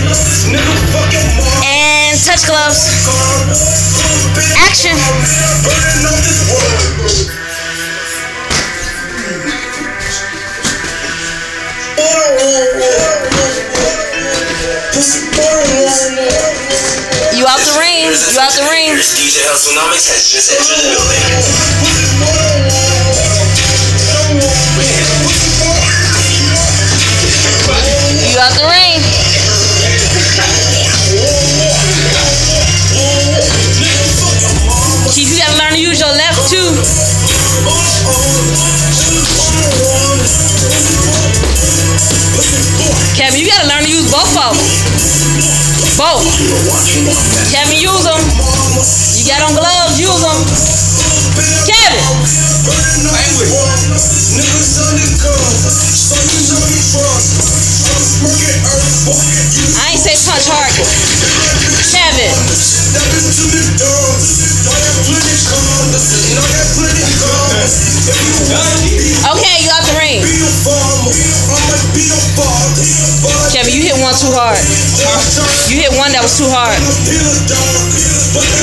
And touch gloves. Action. You out the ring. You out the ring. DJ Hustlenomics has just entered the building. You out the ring. Chief, you gotta learn to use your left too. Kevin, you gotta learn to use both of them. Both. Kevin, use them. You got on gloves, use them. Kevin. I ain't say punch hard. Kevin. Okay, you out the ring. Kevin, you hit one too hard. You hit one that was too hard.